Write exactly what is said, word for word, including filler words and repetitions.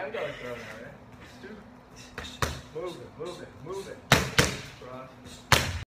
I've got a throw now, right? Move it, move it, move it. Cross.